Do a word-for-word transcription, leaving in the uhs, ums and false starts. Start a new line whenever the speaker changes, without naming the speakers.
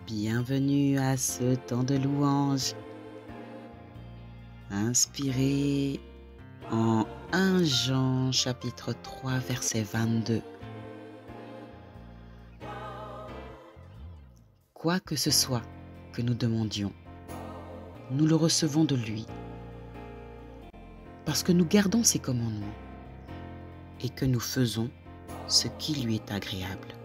Bienvenue à ce temps de louange. Inspiré en premier Jean chapitre trois verset vingt-deux. Quoi que ce soit que nous demandions, nous le recevons de lui, parce que nous gardons ses commandements et que nous faisons ce qui lui est agréable.